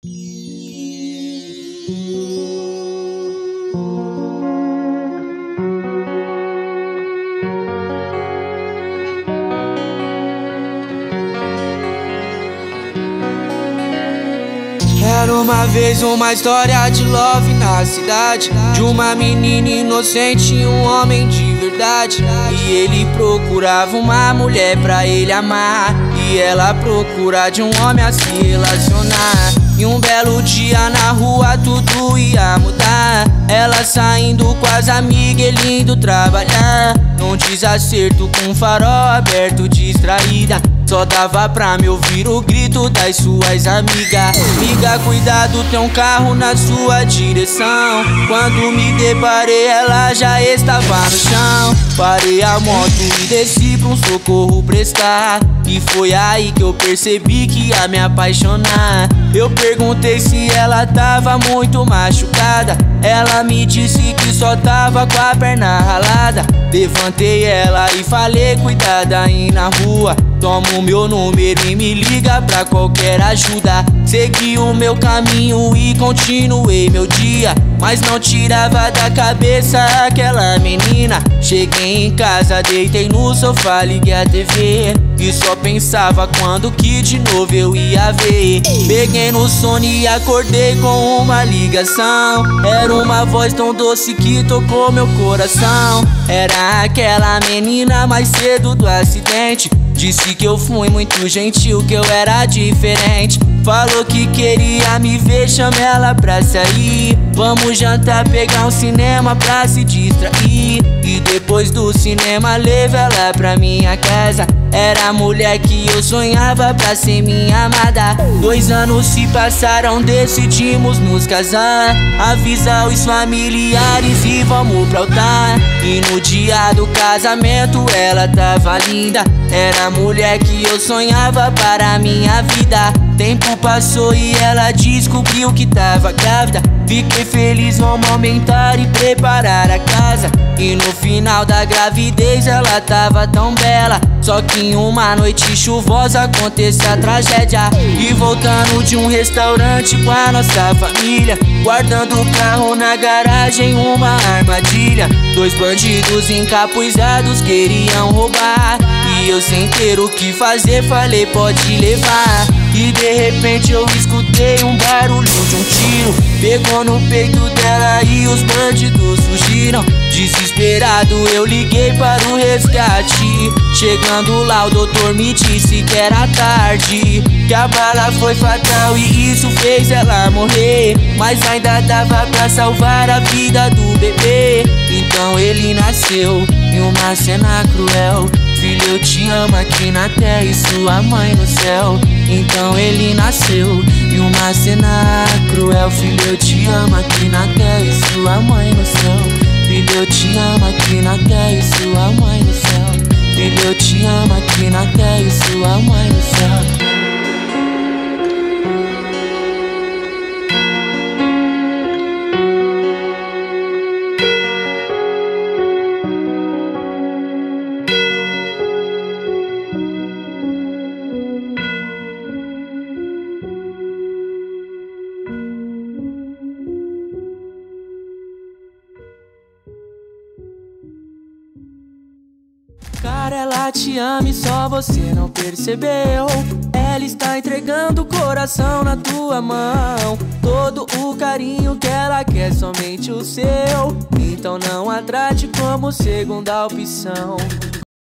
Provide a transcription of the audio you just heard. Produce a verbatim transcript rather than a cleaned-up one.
Era uma vez uma história de love na cidade, de uma menina inocente e um homem de verdade. E ele procurava uma mulher pra ele amar, e ela procura de um homem a se relacionar. E um belo dia na rua tudo ia mudar, ela saindo com as amigas, ele indo trabalhar. Num desacerto com o farol aberto, distraída, só dava pra me ouvir o grito das suas amigas. Miga, cuidado, tem um carro na sua direção. Quando me deparei, ela já estava no chão. Parei a moto e desci pra um socorro prestar, e foi aí que eu percebi que ia me apaixonar. Eu perguntei se ela tava muito machucada, ela me disse que só tava com a perna ralada. Levantei ela e falei, cuidado aí na rua, toma o meu número e me liga pra qualquer ajuda. Segui o meu caminho e continuei meu dia, mas não tirava da cabeça aquela menina. Cheguei em casa, deitei no sofá, liguei a T V e só pensava quando que de novo eu ia ver. Peguei no sono e acordei com uma ligação, era uma voz tão doce que tocou meu coração. Era aquela menina mais cedo do acidente, disse que eu fui muito gentil, que eu era diferente. Falou que queria me ver, chamei ela pra sair. Vamos jantar, pegar um cinema pra se distrair, e depois do cinema levei ela pra minha casa. Era a mulher que eu sonhava pra ser minha amada. Dois anos se passaram, decidimos nos casar. Avisa os familiares e vamos pro altar. E no dia do casamento ela tava linda, era a mulher que eu sonhava para minha vida. Tempo passou e ela descobriu que tava grávida. Fiquei feliz, vamos aumentar e preparar a casa. E no final da gravidez ela tava tão bela, só que em uma noite chuvosa aconteceu a tragédia. E voltando de um restaurante com a nossa família, guardando o carro na garagem, uma armadilha. Dois bandidos encapuzados queriam roubar, e eu sem ter o que fazer falei, pode levar. E de repente eu escutei um barulho de um tiro, pegou no peito dela e os bandidos fugiram. Desesperado eu liguei para o resgate. Chegando lá o doutor me disse que era tarde, que a bala foi fatal e isso fez ela morrer, mas ainda dava pra salvar a vida do bebê. Então ele nasceu em uma cena cruel. Filho, eu te amo aqui na terra e sua mãe no céu. Então ele nasceu em uma cena cruel. Filho, eu te amo aqui na terra e sua mãe no céu. Filho, eu te amo aqui na terra e sua mãe no céu. Filho, eu te amo aqui na terra e sua mãe no céu. Cara, ela te ama e só você não percebeu. Ela está entregando o coração na tua mão, todo o carinho que ela quer, somente o seu. Então não a trate como segunda opção.